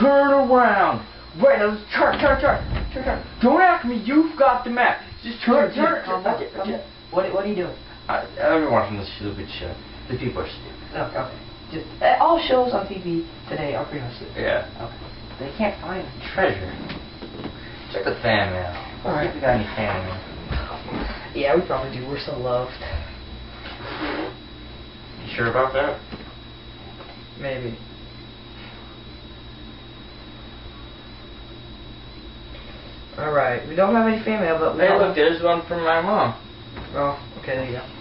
turn around. Right, now turn. Don't ask me, you've got the map. Just turn. Okay. What are you doing? I've been watching this stupid show. The people are stupid. Okay. Just, all shows on TV today are pretty much stupid. Yeah. Okay. They can't find treasure. Check the fan mail. Alright. See if we got any fan mail. Yeah, we probably do. We're so loved. You sure about that? Maybe. Alright, we don't have any fan mail, but we Hey, look, there's one from my mom. Oh, okay, there you go.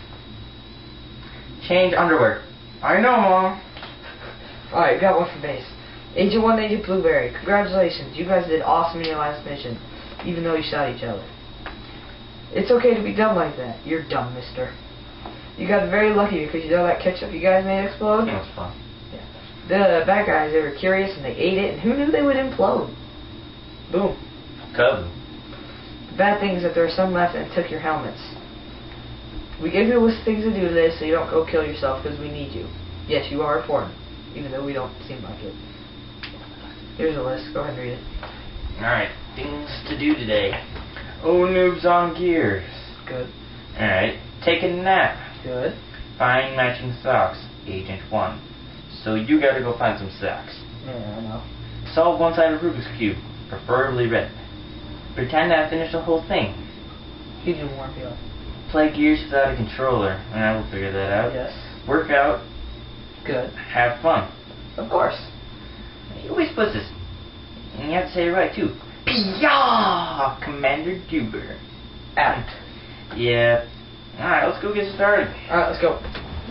Change underwear. I know, Mom. Alright, got one from base. Agent 1, Agent Blueberry. Congratulations, you guys did awesome in your last mission, even though you shot each other. It's okay to be dumb like that. You're dumb, mister. You got very lucky because you know that ketchup you guys made explode? That was fun. Yeah. The bad guys, they were curious and they ate it, and who knew they would implode? Boom. Cousin. The bad thing is that there are some left and took your helmets. We gave you a list of things to do today so you don't go kill yourself because we need you. Yes, you are important, even though we don't seem like it. Here's a list. Go ahead and read it. Alright, things to do today. Oh, noobs on gears. Good. Alright, take a nap. Good. Find matching socks. Agent 1. So you gotta go find some socks. Yeah, I know. Solve one-sided Rubik's Cube, preferably red. Pretend I finished the whole thing. You do more appeal. Play Gears without a controller, and I will figure that out. Yes. Work out. Good. Have fun. Of course. He always puts this. And you have to say it right, too. Piyah! Commander Duber. Out. Yeah. Alright, let's go get started. Alright, let's go.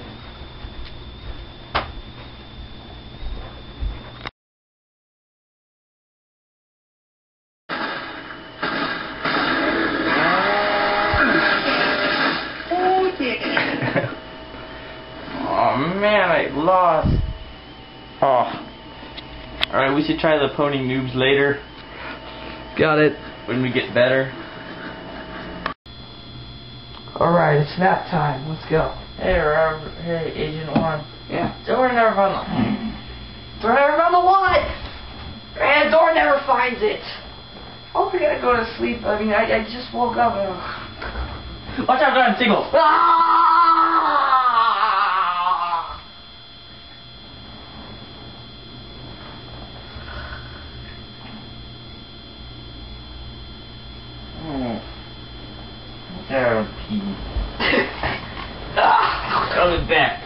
Oh man, I lost. Oh. Alright, we should try the pony noobs later. Got it. When we get better. Alright, it's nap time. Let's go. Hey, Rob. Hey, Agent 1. Yeah. Dora never found the... Dora never found the what? Man, Dora never finds it. Oh, we gotta go to sleep. I mean, I just woke up. Watch out, John Siegel. Ah! Therapy. Coming back.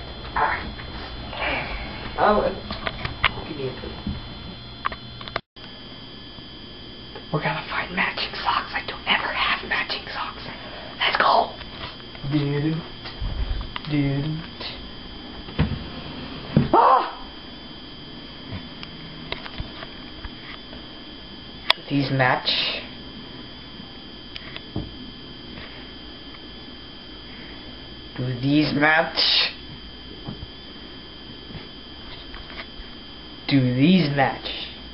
Oh, give me a cookie. We're gonna find matching socks. I don't ever have matching socks. Let's go. Dude. Ah! These match. Do these match? Do these match?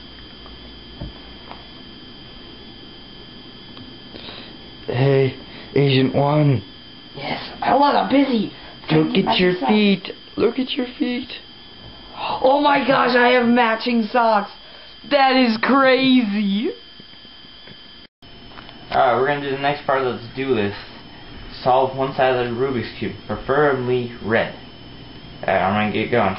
Hey, Agent 1. Yes. I was. I'm busy. Look at your feet. Look at your feet. Oh my gosh, I have matching socks. That is crazy. Alright, we're gonna do the next part of the to-do list. Solve one side of the Rubik's Cube, preferably red. Alright, I'm gonna get going.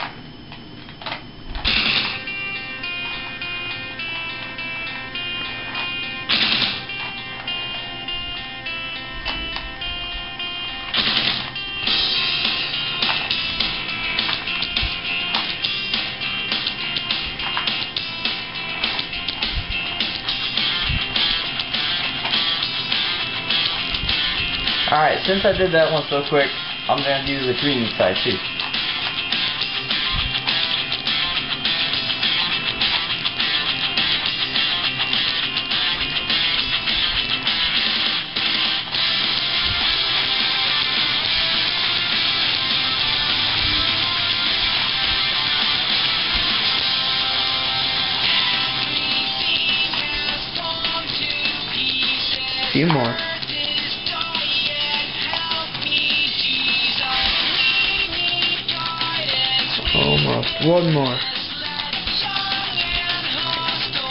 Alright, since I did that one so quick, I'm gonna do the green side too. A few more. Almost. One more.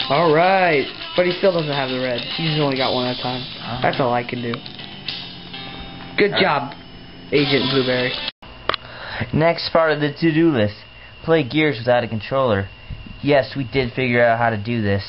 Alright. But he still doesn't have the red. He's only got one at a time. That's all I can do. Good job, Agent Blueberry. Next part of the to-do list. Play Gears without a controller. Yes, we did figure out how to do this.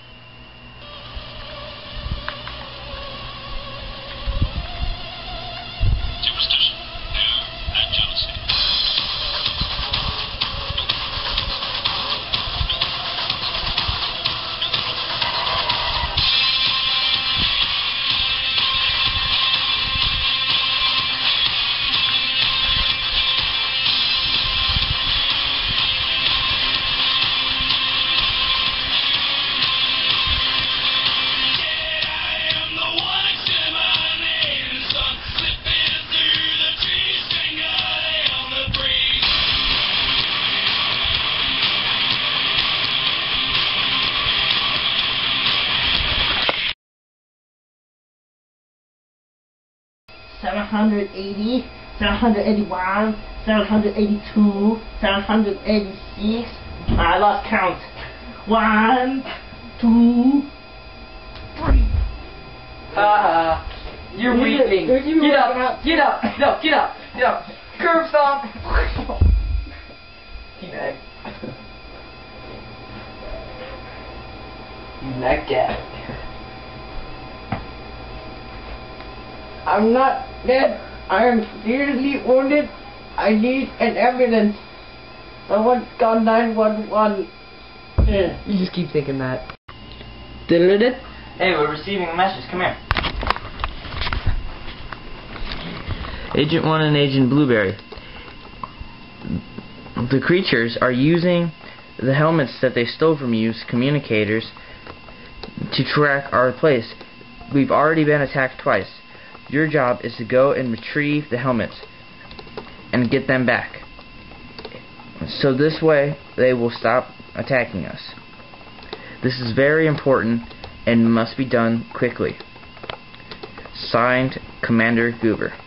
$780, $781, $782, $786. I lost count. 1, 2, 3. You're weakling. Get up, get up, no, get up, get up. Curb stomp. Teabag. You like that. I'm not dead. I am seriously wounded. I need an ambulance. Someone call 911. You just keep thinking that. Did? Hey, we're receiving a message. Come here. Agent 1 and Agent Blueberry. The creatures are using the helmets that they stole from you, communicators, to track our place. We've already been attacked twice. Your job is to go and retrieve the helmets and get them back. So this way they will stop attacking us. This is very important and must be done quickly. Signed, Commander Goober.